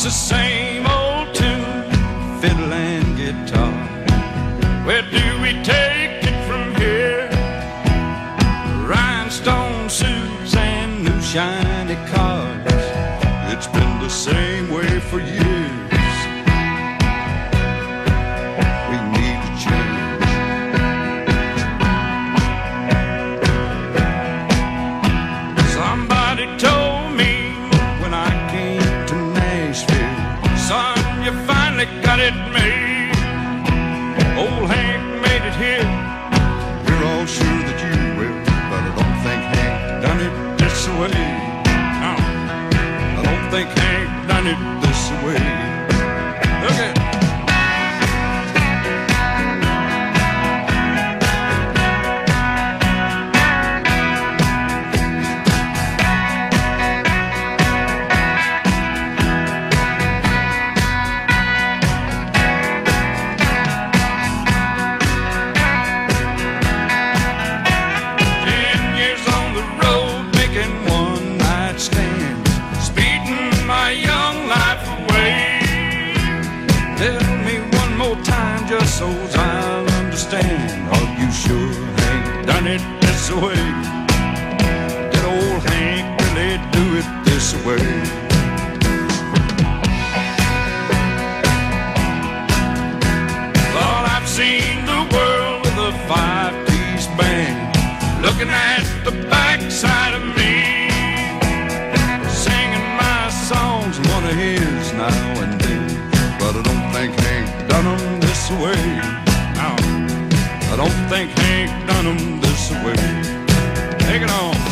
It's the same old tune, fiddle and guitar. Where do we take it from here? Rhinestone suits and new shiny cars. It's been the same way for years. We need a change. Somebody told me when I came to Nashville, son, you finally got it made. Old Hank made it here. We're all sure that you will, but I don't think Hank done it this way. No, I don't think Hank done it this way. Look at it. Tell me one more time just so I'll understand. Are you sure Hank done it this way? Did old Hank really do it this way? Thought I've seen the world with a five-piece band, looking at the backside of me, singing my songs, one of his now and then. But I don't think Hank done 'em this way. No, I don't think Hank done 'em this way. Take it on.